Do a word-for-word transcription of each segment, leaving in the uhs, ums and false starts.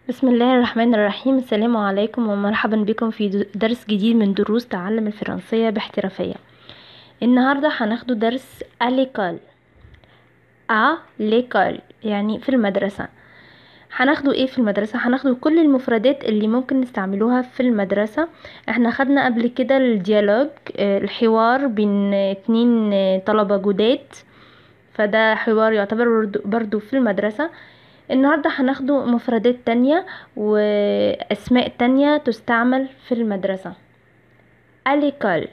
بسم الله الرحمن الرحيم. السلام عليكم ومرحبا بكم في درس جديد من دروس تعلم الفرنسية باحترافية. النهاردة هناخده درس أليكول. أ ليكول يعني في المدرسة. هناخده ايه في المدرسة؟ هناخده كل المفردات اللي ممكن نستعملوها في المدرسة. احنا خدنا قبل كده الديالوج، الحوار بين اتنين طلبة جداد، فده حوار يعتبر برضو في المدرسة. النهاردة هناخده مفردات تانية واسماء تانية تستعمل في المدرسة. à l'école.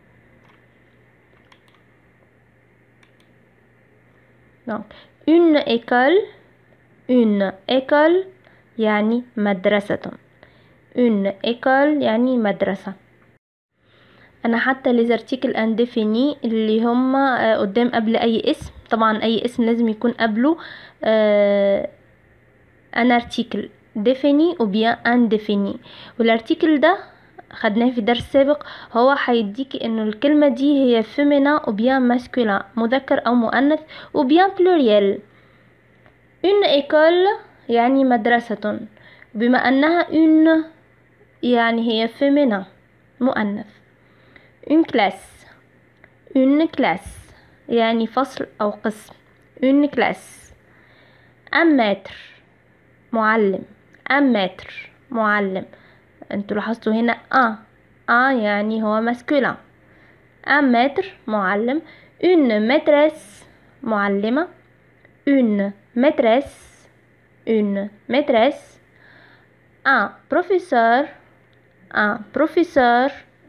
donc une école une école يعني مدرسة. une école يعني مدرسة. انا حتى les articles indéfinis اللي هم قدام قبل اي اسم، طبعا اي اسم لازم يكون قبله آه ان article défini ou bien indéfini، والارتيكل ده خدناه في درس سابق. هو هيديكي انه الكلمة دي هي féminin ou bien masculin، مذكر او مؤنث، ou bien pluriel. une école يعني مدرسة، بما انها une يعني هي féminin مؤنث. une classe une classe يعني فصل او قسم. une classe. un maître معلم. un maître معلم. انتوا لاحظتوا هنا ان ان يعني هو ماسكولين. un maître معلم. une maîtresse معلمة. une maîtresse une maîtresse. un professeur un professeur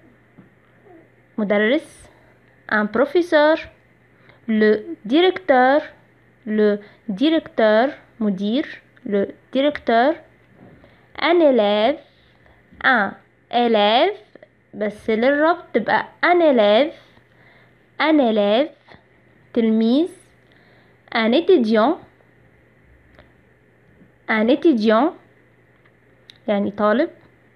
مدرس. un professeur. le directeur le directeur مدير. le directeur. un élève un élève بس للربط تبقى un élève un élève تلميذ. un étudiant un étudiant يعني طالب.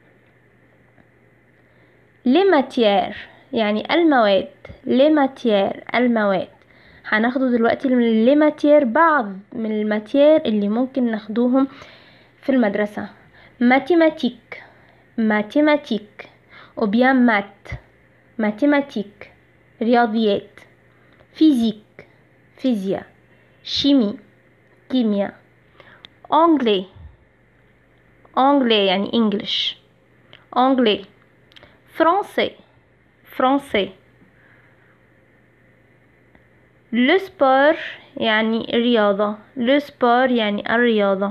les matières يعني المواد. les matières المواد. هناخده دلوقتي من les matières بعض من الماتير اللي ممكن ناخدوهم في المدرسة. mathématiques mathématiques ou bien maths mathématiques رياضيات. physique فيزياء. chimie كيمياء. anglais anglais يعني english anglais. français français. le sport يعني الرياضة. le sport يعني الرياضة.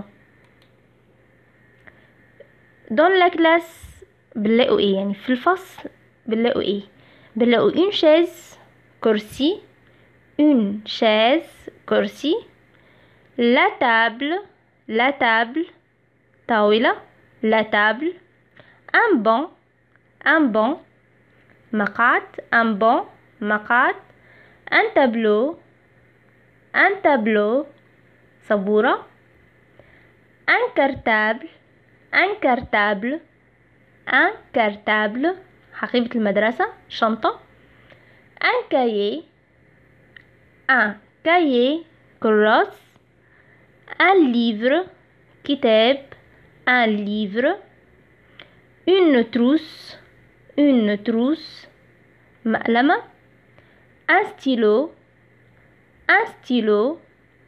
dans la classe بنلاقوا ايه؟ يعني في الفصل بنلاقوا ايه؟ بنلاقوا une chaise كرسي. une chaise كرسي. la table la table طاولة. la table. un banc un banc مقعد. un banc مقعد. un tableau un tableau سبورة. un cartable un cartable un cartable حقيبة المدرسة شنطة. un cahier un cahier كراس. un livre كتاب. un livre. une trousse une trousse مقلمة. un stylo un stylo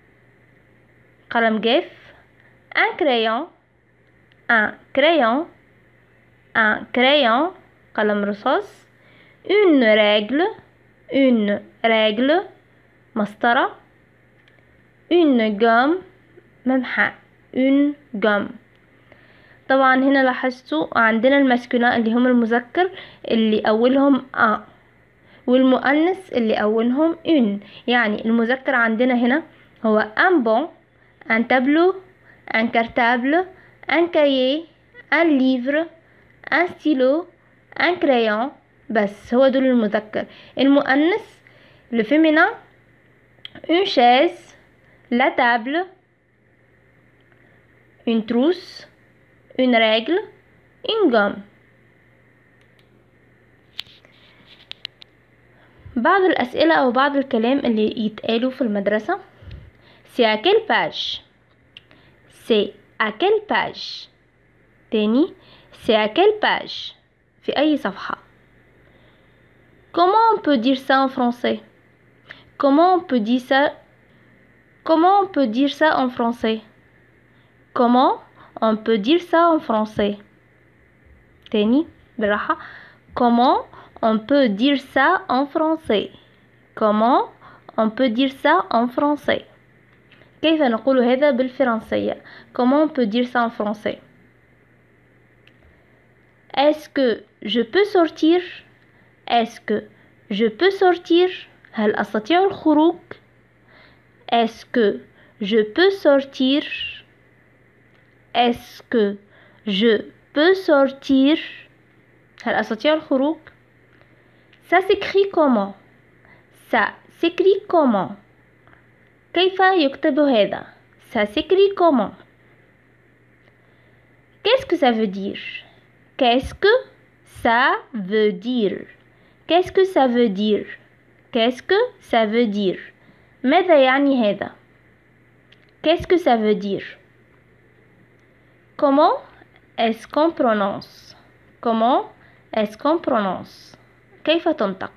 قلم جاف. un crayon un crayon un crayon قلم رصاص. une règle une règle مسطرة. une gomme ممحى. une gomme. طبعا هنا لاحظتوا عندنا الماسكولين اللي هم المذكر اللي اولهم ا، والمؤنث اللي اولهم une. يعني المذكر عندنا هنا هو un banc un tableau un cartable un cahier un livre un stylo un crayon، بس هو دول المذكر. المؤنث le féminin une chaise la table une trousse une règle une gomme. بعض الأسئلة أو بعض الكلام اللي يتقالوا في المدرسة. c'est à quelle page c'est à quelle page تاني. c'est à quelle page؟ في أي صفحة. comment on peut dire ça en français؟ comment on peut dire ça comment on peut dire ça en français؟ comment on peut dire ça en français؟ تاني بالراحة. comment on peut dire ça en français؟ comment on peut dire ça en français؟ كيف نقول هذا بالفرنسية؟ comment on peut dire ça en français؟ est-ce que je peux sortir؟ est-ce que je peux sortir؟ هل أستطيع الخروج؟ est-ce que je peux sortir؟ est-ce que je peux sortir؟ هل أستطيع الخروج؟ ça s'écrit comment؟ ça s'écrit comment؟ كيف يكتب هذا؟ ça s'écrit comment؟ qu'est-ce que ça veut dire؟ qu'est-ce que ça veut dire؟ qu'est-ce que ça veut dire؟ qu'est-ce que ça veut dire؟ ماذا يعني هذا؟ qu'est-ce que ça veut dire؟ comment est-ce qu'on prononce؟ comment est-ce qu'on prononce؟ كيف تنطق؟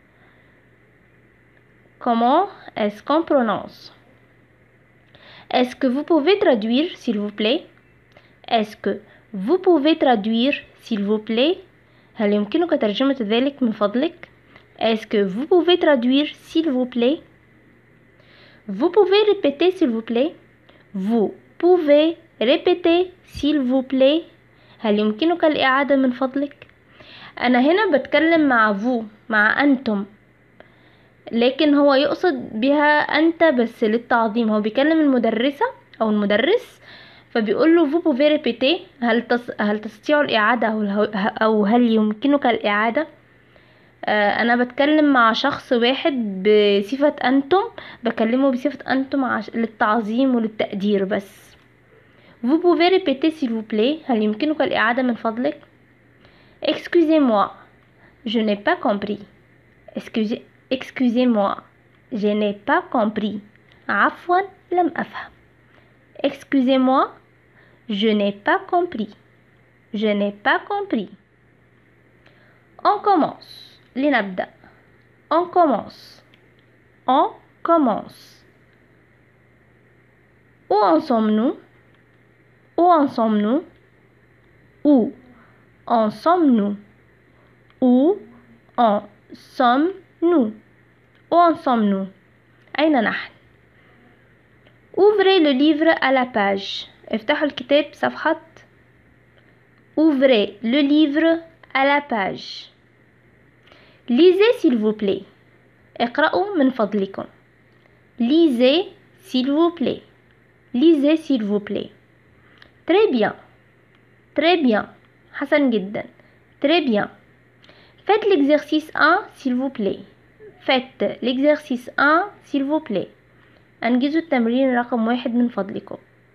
comment est-ce qu'on prononce؟ est-ce que vous pouvez traduire s'il vous plaît؟ est-ce que vous pouvez traduire s'il vous plaît؟ هل يمكنك ترجمة ذلك من فضلك؟ est-ce que vous pouvez traduire s'il vous plaît؟ vous pouvez répéter s'il vous plaît؟ vous pouvez répéter s'il vous plaît؟ هل يمكنك الإعادة من فضلك؟ أنا هنا بتكلم مع vous، مع أنتم، لكن هو يقصد بها أنت بس للتعظيم. هو بيكلم المدرسة أو المدرس فبيقول له vous pouvez répéter، هل تص... هل تستطيع الإعادة أو أو هل يمكنك الإعادة. آه أنا بتكلم مع شخص واحد بصفة أنتم، بكلمه بصفة أنتم عش... للتعظيم وللتقدير بس. vous pouvez répéter s'il vous plaît؟ هل يمكنك الإعادة من فضلك؟ excusez-moi je n'ai pas compris. excusez excusez-moi je n'ai pas compris. عفوا لم أفهم. excusez-moi je n'ai pas compris. je n'ai pas compris. on commence. لنبدأ. on commence. on commence. où en sommes-nous؟ où en sommes-nous؟ où en sommes-nous؟ où en sommes-nous؟ où en sommes-nous؟ أين نحن؟ ouvrez le livre à la page. افتحوا الكتاب صفحة. ouvrez le livre à la page. lisez s'il vous plaît. اقرأوا من فضلكم. lisez s'il vous plaît. lisez s'il vous plaît. très bien. très bien. حسن جدا. très bien. faites l'exercice un s'il vous plaît. faites l'exercice un s'il vous plaît. أنجزوا التمرين رقم واحد من فضلكم.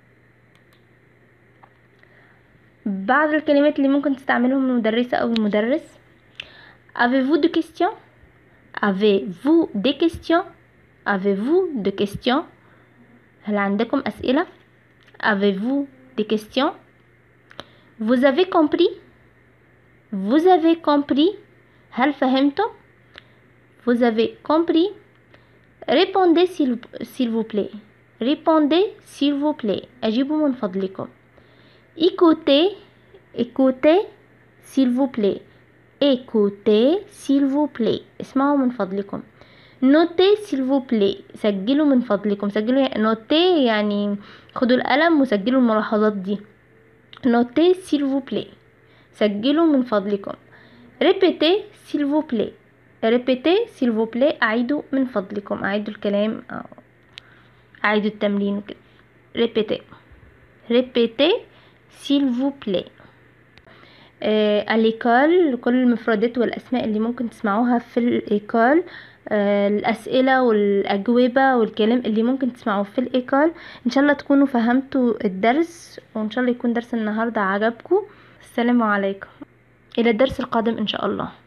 بعض الكلمات اللي ممكن تستعملهم المدرسة أو المدرس. avez-vous des questions؟ avez-vous des questions؟ avez-vous des questions؟ هل عندكم أسئلة؟ avez-vous des questions؟ vous avez compris؟ vous avez compris؟ هل فهمتم؟ vous avez compris؟ répondez s'il, s'il vous plaît. répondez s'il vous plaît. أجيبوا من فضلكم. écoutez écoutez s'il vous plaît. écoutez s'il vous plaît. اسمعوا من فضلكم. notez s'il vous plaît. سجلوا من فضلكم. سجلوا notez يعني خدوا القلم وسجلوا الملاحظات دي. notez s'il vous plaît. سجلوا من فضلكم. répétez s'il vous plaît. répétez s'il vous plaît. أعيدوا من فضلكم. أعيدوا الكلام أو أعيدوا التمرين كده. répétez répétez s'il vous plaît. آه الإيكول، كل المفردات والأسماء اللي ممكن تسمعوها في الإيكول، آه الأسئلة والأجوبة والكلام اللي ممكن تسمعوه في الإيكول. إن شاء الله تكونوا فهمتوا الدرس، وإن شاء الله يكون درس النهاردة عجبكم. السلام عليكم، إلى الدرس القادم إن شاء الله.